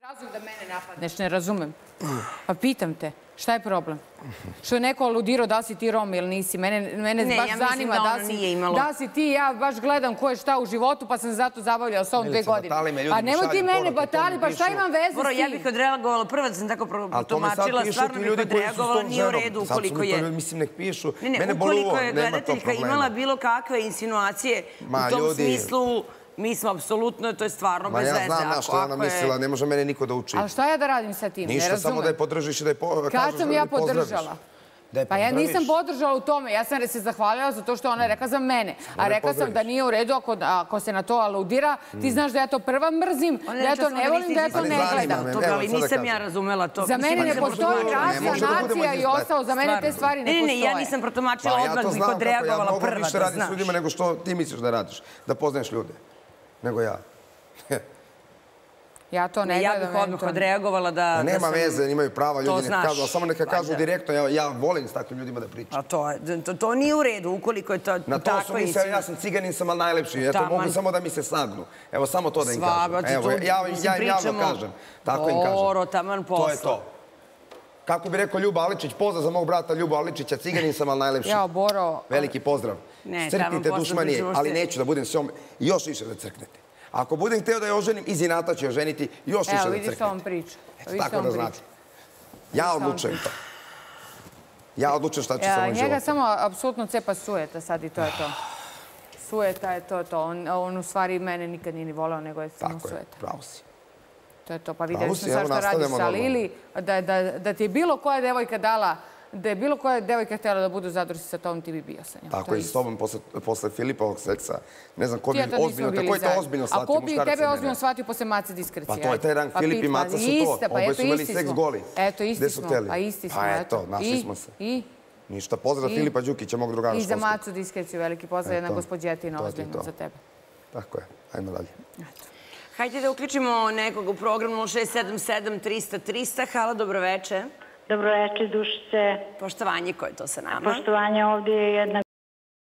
Razum da mene napadneš, ne razumem. Pa pitam te, šta je problem? Što je neko aludirao da si ti Rom ili nisi? Mene baš zanima da si ti, ja baš gledam ko je šta u životu, pa sam se zato zabavljala s ovom 2 godine. Pa nemoj ti mene batali, pa šta imam veze s tim? Ja bih odreagovala, prvo da sam tako protumačila, stvarno bih odreagovala, nije u redu ukoliko je... Mislim, nek pišu. Ukoliko je gledateljka imala bilo kakve insinuacije u tom smislu, mi smo apsolutno, to je stvarno bez veze. Ja znam na što je ona mislila, ne može mene niko da uči. Ali šta ja da radim sa tim? Ne razumem. Ništa, samo da je podržiš i da je kažeš da je pozdraviš. Kad sam ja podržala? Pa ja nisam podržala u tome. Ja sam se zahvalila za to što ona je rekla za mene. A rekla sam da nije u redu ako se na to aludira. Ti znaš da ja to prva mrzim, da ja to ne volim, da ja to ne gledam. Ali nisam ja razumela to. Za mene ne postoji rasa, nacija i ostalo. Za mene te stvari ne postoje. Ne, ja nisam protumačila, odmah bih odreagovala prva, da znaš. Ja mogu više raditi s ljudima nego što ti misliš da radiš. Da poznaješ ljude. Nego ja. Ja to ne gledam. Ja bih odmah odreagovala da... Nema veze, imaju prava, ljudi neka kažu, ali samo neka kažu direktno, ja volim s takvim ljudima da pričam. To nije u redu, ukoliko je to takva insinuacija. Na to su mislili, ja sam ciganin, sam ali najlepši, eto, mogu samo da mi se sagnu. Evo, samo to da im kažem. Evo, ja im javno kažem. Tako im kažem. Boro, taman posla. To je to. Kako bi rekao Ljuba Aličić, pozdrav za mog brata Ljuba Aličića, ciganin sam, ali najlepši. Jao, Boro. Veliki pozdrav. Crknite dušmanije, ali neću da budem sve još više da crknete. Ako budem hteo da je oženim, iz inata ću je oženiti još više da crknete. Evo, vidi što vam priča. Tako da znate. Ja odlučujem to. Ja odlučujem šta ću sa mojim životom. Njega samo apsolutno cepa sujeta sad i to je to. Sujeta je to. On u stvari mene nikad nije ni voleo, nego je samo sujeta. Tako je, pravo si. To je to. Pa vidjeli smo sad što radiš sa Lili. Da ti je bilo koja devojka dala, da je bilo koja devojka htjela da budu zadovoljni sa tom, ti bi bio sa njom. Tako i s tobom posle Filipovog seksa. Ne znam ko bi ozbiljno, tako je to ozbiljno shvatio. A ko bi tebe ozbiljno shvatio posle Mace diskrecije? Pa to je taj rang, Filip i Maca su to. Oboje su imali seks goli. Eto, isti smo. Pa isti smo. Pa eto, našli smo se. Ništa, pozdrav Filipa Đukića, mog drugara školskog. I za Macu diskreciju, veliki pozdrav, jedna gospođetina ozbiljno za tebe. Tako je, ajmo dalje. Hajde da uključimo nekog u program 0677 300 300. Halo, dobroveče. Dobroveče, Dušice. Poštovanje, ko je to sa nama? Poštovanje, ovdje je jedna